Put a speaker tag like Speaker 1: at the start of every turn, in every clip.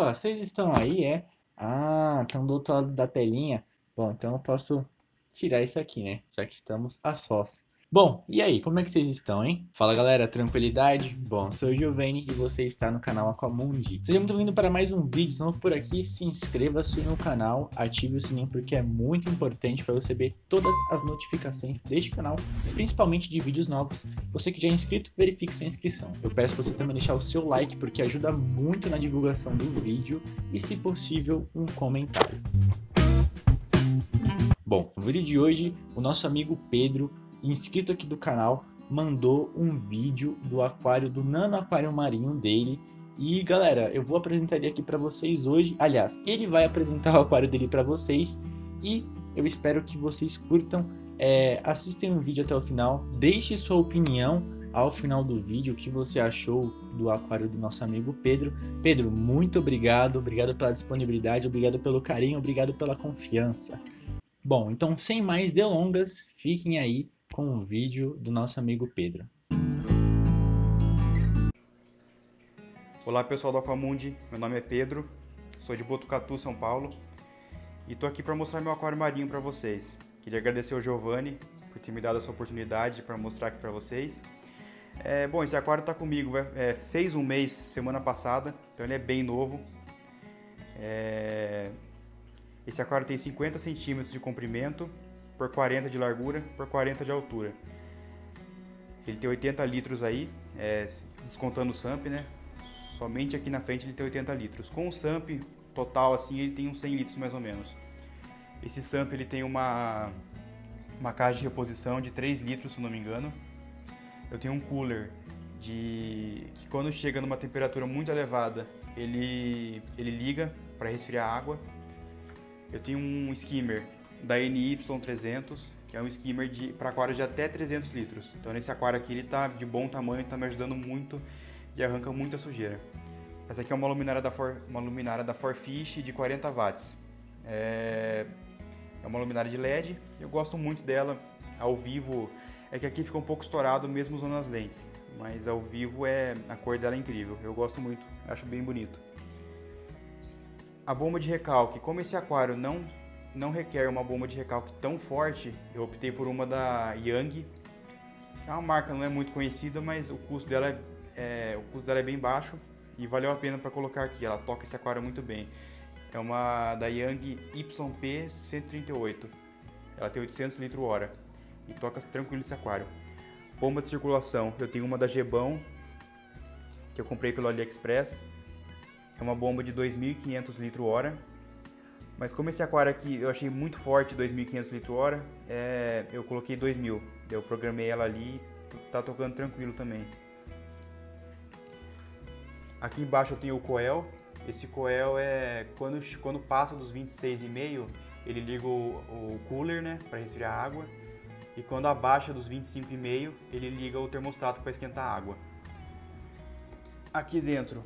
Speaker 1: Opa, vocês estão aí, é? Ah, estão do outro lado da telinha. Bom, então eu posso tirar isso aqui, né? Já que estamos a sós. Bom, e aí, como é que vocês estão, hein? Fala galera, tranquilidade? Bom, sou o Giovanni e você está no canal Aquamundi. Seja muito bem-vindo para mais um vídeo. Se não for por aqui, se inscreva-se no canal, ative o sininho porque é muito importante para você ver todas as notificações deste canal, principalmente de vídeos novos. Você que já é inscrito, verifique sua inscrição. Eu peço para você também deixar o seu like porque ajuda muito na divulgação do vídeo e, se possível, um comentário. Bom, no vídeo de hoje, o nosso amigo Pedro, inscrito aqui do canal, mandou um vídeo do aquário, do nano aquário marinho dele. E galera, eu vou apresentar ele aqui para vocês hoje. Aliás, ele vai apresentar o aquário dele para vocês e eu espero que vocês curtam. Assistam o vídeo até o final, deixe sua opinião ao final do vídeo, o que você achou do aquário do nosso amigo Pedro. Pedro, muito obrigado, obrigado pela disponibilidade, obrigado pelo carinho, obrigado pela confiança. Bom, então sem mais delongas, fiquem aí com o vídeo do nosso amigo Pedro.
Speaker 2: Olá pessoal do Aquamundi, meu nome é Pedro, sou de Botucatu, São Paulo e tô aqui para mostrar meu aquário marinho para vocês. Queria agradecer ao Giovanni por ter me dado essa oportunidade para mostrar aqui para vocês. Bom, esse aquário tá comigo, fez um mês semana passada, então ele é bem novo. Esse aquário tem 50 centímetros de comprimento, por 40 de largura, por 40 de altura. Ele tem 80 litros aí, descontando o SAMP, né? Somente aqui na frente ele tem 80 litros. Com o SAMP total assim ele tem uns 100 litros mais ou menos. Esse SAMP ele tem uma caixa de reposição de 3 litros, se não me engano. Eu tenho um cooler que quando chega numa temperatura muito elevada ele liga para resfriar a água. Eu tenho um skimmer da NY300, que é um skimmer para aquários de até 300 litros. Então nesse aquário aqui ele está de bom tamanho, está me ajudando muito e arranca muita sujeira. Essa aqui é uma luminária da Forfish de 40 watts. É uma luminária de LED, eu gosto muito dela. Ao vivo, é que aqui fica um pouco estourado mesmo usando as lentes, mas ao vivo a cor dela é incrível, eu gosto muito, acho bem bonito. A bomba de recalque, como esse aquário não requer uma bomba de recalque tão forte, eu optei por uma da Yang, que é uma marca não é muito conhecida, mas o custo dela é bem baixo e valeu a pena para colocar aqui. Ela toca esse aquário muito bem. É uma da Yang YP138, ela tem 800 litros hora e toca tranquilo esse aquário. Bomba de circulação, eu tenho uma da Gebão, que eu comprei pelo AliExpress. É uma bomba de 2.500 litros hora, mas como esse aquário aqui eu achei muito forte, 2.500 litros hora, eu coloquei 2.000, eu programei ela ali e tá tocando tranquilo também. Aqui embaixo eu tenho o coel. Esse coel quando passa dos 26,5 ele liga o cooler, né, para resfriar a água, e quando abaixa dos 25,5 ele liga o termostato para esquentar a água. Aqui dentro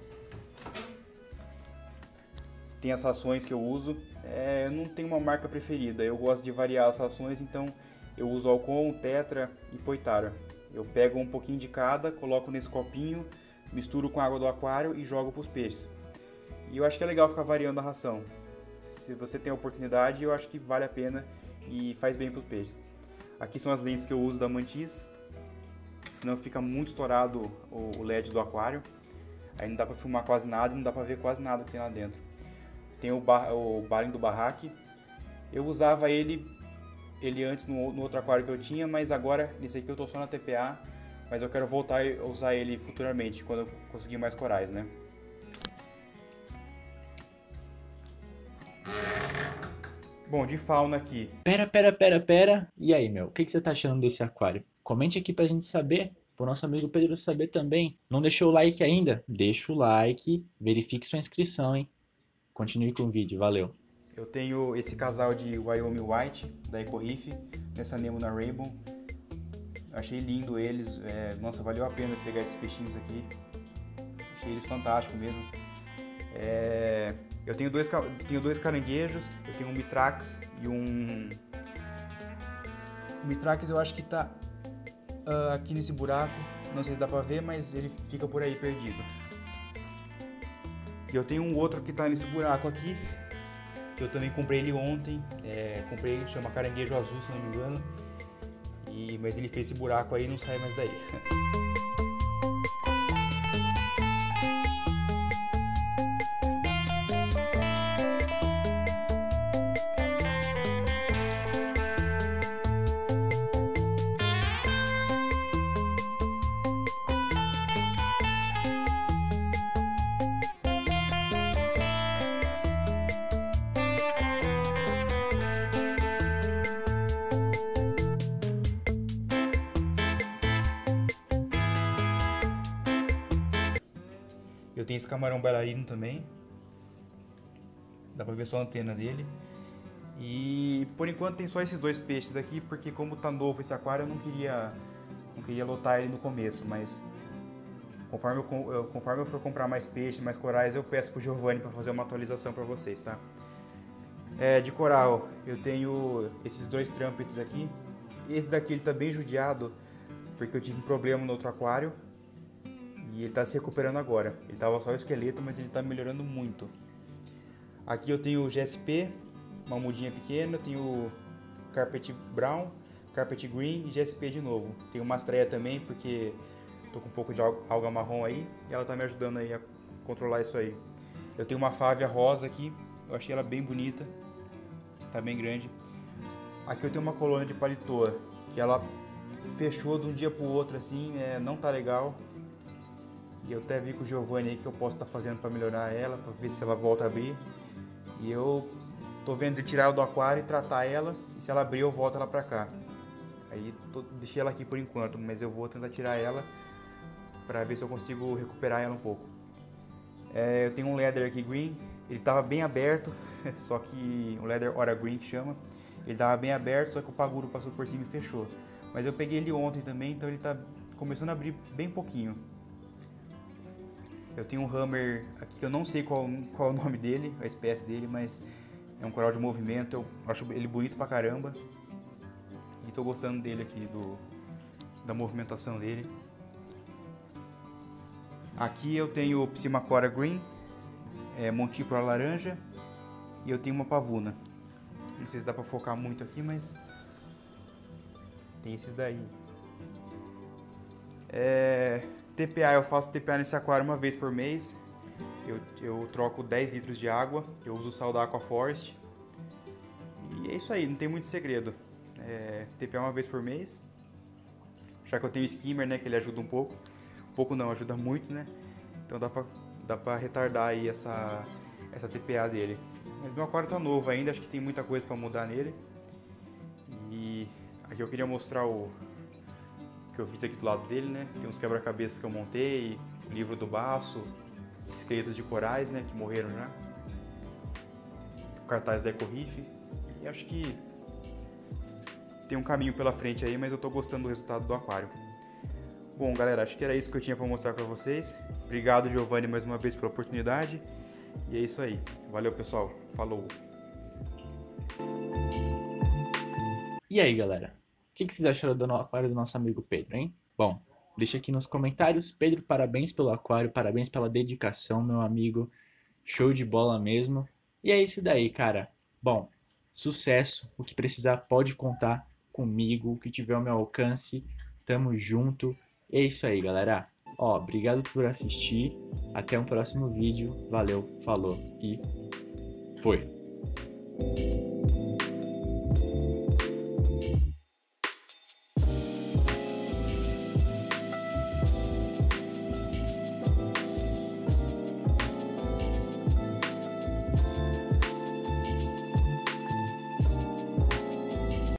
Speaker 2: tem as rações que eu uso. Eu não tenho uma marca preferida, eu gosto de variar as rações, então eu uso Alcon, Tetra e Poitara. Eu pego um pouquinho de cada, coloco nesse copinho, misturo com a água do aquário e jogo para os peixes. E eu acho que é legal ficar variando a ração. Se você tem a oportunidade, eu acho que vale a pena e faz bem para os peixes. Aqui são as lentes que eu uso da Mantis, senão fica muito estourado o LED do aquário. Aí não dá para filmar quase nada e não dá para ver quase nada que tem lá dentro. Tem o Baling do Barraque. Eu usava ele antes no outro aquário que eu tinha, mas agora nesse aqui eu tô só na TPA. Mas eu quero voltar a usar ele futuramente, quando eu conseguir mais corais, né? Bom, de fauna aqui.
Speaker 1: Pera. E aí, meu? O que você tá achando desse aquário? Comente aqui pra gente saber, pro nosso amigo Pedro saber também. Não deixou o like ainda? Deixa o like, verifique sua inscrição, hein? Continue com o vídeo, valeu.
Speaker 2: Eu tenho esse casal de Wyoming White, da Ecoreef, nessa Anemona Rainbow. Achei lindo eles, nossa, valeu a pena pegar esses peixinhos aqui. Achei eles fantásticos mesmo. Eu tenho dois caranguejos, eu tenho um Mitrax e um... O Mitrax eu acho que tá aqui nesse buraco, não sei se dá pra ver, mas ele fica por aí perdido. E eu tenho um outro que tá nesse buraco aqui, que eu também comprei ele ontem. Comprei, chama caranguejo azul, se não me engano. Mas ele fez esse buraco aí e não sai mais daí. Eu tenho esse camarão bailarino também. Dá pra ver só a antena dele. E por enquanto tem só esses dois peixes aqui, porque como tá novo esse aquário, eu não queria lotar ele no começo, mas conforme eu for comprar mais peixes, mais corais, eu peço pro Giovanni para fazer uma atualização para vocês, tá? De coral, eu tenho esses dois trumpets aqui. Esse daqui ele tá bem judiado, porque eu tive um problema no outro aquário. E ele tá se recuperando agora. Ele tava só o esqueleto, mas ele tá melhorando muito. Aqui eu tenho o GSP, uma mudinha pequena. Tenho o Carpet Brown, Carpet Green e GSP de novo. Tenho uma estreia também, porque tô com um pouco de alga marrom aí. E ela tá me ajudando aí a controlar isso aí. Eu tenho uma fávea rosa aqui. Eu achei ela bem bonita. Tá bem grande. Aqui eu tenho uma colônia de palitoa, que ela fechou de um dia pro outro assim. Não tá legal. E eu até vi com o Giovanni aí que eu posso estar fazendo para melhorar ela, para ver se ela volta a abrir. E eu tô vendo de tirar ela do aquário e tratar ela, e se ela abrir eu volto ela para cá. Aí deixei ela aqui por enquanto, mas eu vou tentar tirar ela para ver se eu consigo recuperar ela um pouco. Eu tenho um leather aqui green, ele tava bem aberto, só que um leather Ora Green que chama. Ele tava bem aberto, só que o paguro passou por cima e fechou. Mas eu peguei ele ontem também, então ele tá começando a abrir bem pouquinho. Eu tenho um hammer aqui que eu não sei qual é o nome dele, a espécie dele, mas é um coral de movimento, eu acho ele bonito pra caramba. E tô gostando dele aqui, da movimentação dele. Aqui eu tenho o Psimacora Green, Montípora laranja, e eu tenho uma pavuna. Não sei se dá pra focar muito aqui, mas tem esses daí. TPA, eu faço TPA nesse aquário uma vez por mês. Eu troco 10 litros de água, eu uso o sal da Aqua Forest. E é isso aí, não tem muito segredo. TPA uma vez por mês. Já que eu tenho o skimmer, né, que ele ajuda um pouco. Um pouco não, ajuda muito, né? Então dá pra retardar aí essa TPA dele. Mas meu aquário tá novo ainda, acho que tem muita coisa pra mudar nele. E aqui eu queria mostrar o que eu fiz aqui do lado dele, né? Tem uns quebra-cabeças que eu montei, o livro do baço, esqueletos de corais, né? Que morreram já. O cartaz da Ecorrife. E acho que tem um caminho pela frente aí, mas eu tô gostando do resultado do aquário. Bom, galera, acho que era isso que eu tinha para mostrar para vocês. Obrigado, Giovanni, mais uma vez pela oportunidade. E é isso aí. Valeu, pessoal. Falou!
Speaker 1: E aí, galera? O que vocês acharam do aquário do nosso amigo Pedro, hein? Bom, deixa aqui nos comentários. Pedro, parabéns pelo aquário, parabéns pela dedicação, meu amigo. Show de bola mesmo. E é isso daí, cara. Bom, sucesso. O que precisar pode contar comigo. O que tiver ao meu alcance, tamo junto. É isso aí, galera. Obrigado por assistir. Até um próximo vídeo. Valeu, falou e foi.